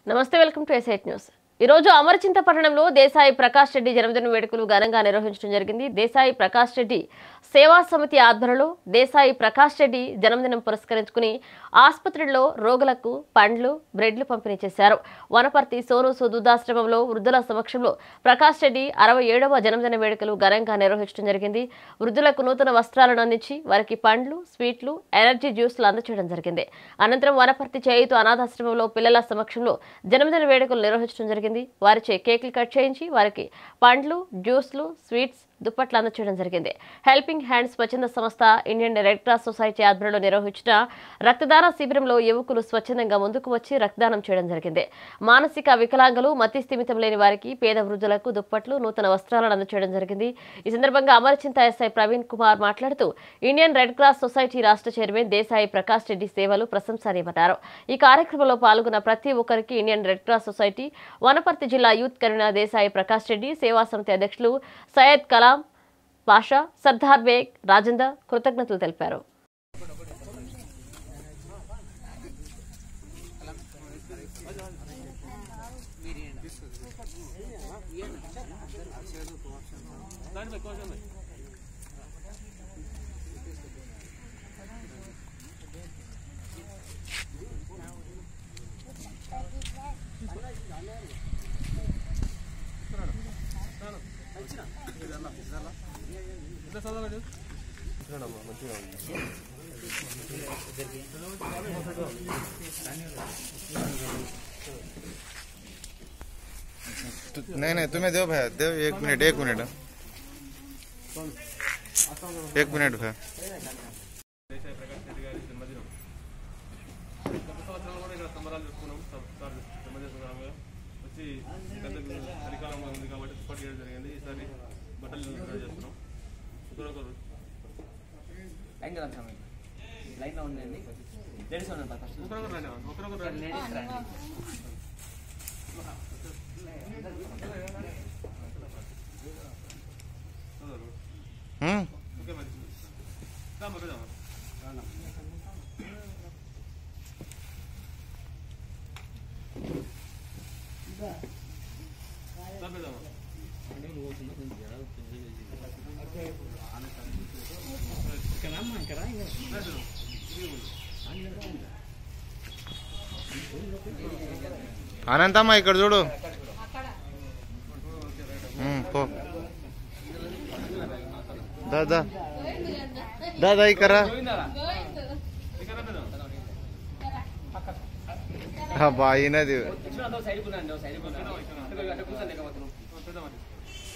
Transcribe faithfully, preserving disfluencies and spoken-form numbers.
నమస్తే welcome to ఎస్ఐట్ news. ఈ రోజు అమరచింతపట్నంలో దేశాయి ప్రకాష్ రెడ్డి జన్మదిన వేడుకలు ఘనంగా నిర్వహించడం జరిగింది। దేశాయి ప్రకాష్ రెడ్డి సేవా సమితి ఆధ్వర్యంలో దేశాయి ప్రకాష్ రెడ్డి జన్మదినం పురస్కరించుకుని ఆసుపత్రిలో రోగులకు పండ్లు బ్రెడ్లు పంపిణీ చేశారు। వనపర్తి సోను సుదుదాశ్రమంలో వృద్ధుల సమక్షంలో ప్రకాష్ రెడ్డి అరవై ఏడవ జన్మదిన వేడుకలు ఘనంగా నిర్వహించడం జరిగింది। వృద్ధులకు నూతన వస్త్రాలను అందించి వారికి పండ్లు స్వీట్లు ఎనర్జీ జ్యూస్లు అందజేయడం జరిగింది। అనంతరం వనపర్తి చేయుతు అనాథాశ్రమంలో పిల్లల సమక్షంలో జన్మదిన వేడుకలు నిర్వహించడం జరిగింది। వారిచే కేకులు కట్ చేయించి వారికి పండ్లు జ్యూస్లు స్వీట్స్ దుప్పట్లు అందజేయడం జరిగింది। హెల్పింగ్ హ్యాండ్స్ స్వచ్ఛంద సంస్థ ఇండియన్ రెడ్ క్రాస్ సొసైటీ ఆధ్వర్యంలో నిర్వహించిన రక్తదాన శిబిరంలో యువకులు స్వచ్ఛందంగా ముందుకు వచ్చి రక్తదానం చేయడం జరిగింది। మానసిక వికలాంగులు మతి స్థిమితం లేని వారికి పేద వృద్ధులకు దుప్పట్లు నూతన వస్త్రాలను అందజేయడం జరిగింది। ఈ సందర్భంగా అమరచింత ఎస్ఐ ప్రవీణ్ కుమార్ మాట్లాడుతూ ఇండియన్ రెడ్ క్రాస్ సొసైటీ రాష్ట్ర చైర్మన్ దేశాయి ప్రకాష్ రెడ్డి సేవలు ప్రశంసనీయమన్నారు। ఈ కార్యక్రమంలో పాల్గొన్న ప్రతి ఒక్కరికి Indian Red Cross Society Wanaparthy జిల్లా యూత్ కన్వీనర్ దేశాయి ప్రకాష్ రెడ్డి సేవా సమితి అధ్యక్షులు సయ్యద్ కలాం పాషా సర్దార్ బేగ్ రాజేందర్ కృతజ్ఞతలు తెలిపారు। नहीं नहीं तुम्हें दो भाई दो एक मिनट एक मिनट एक मिनट भाई లైన్ లో ఉండండి లేడీస్ ఉన్నారు ఫస్ట్ ఒకరొకరు రండి ఒకరొకరు రండి లేడీస్ రండి हम्म ఓకే మరి రామ రామ అనంతమ్మ ఇక్కడ చూడు పో దాదా దాదా ఇక్కడ బాయినది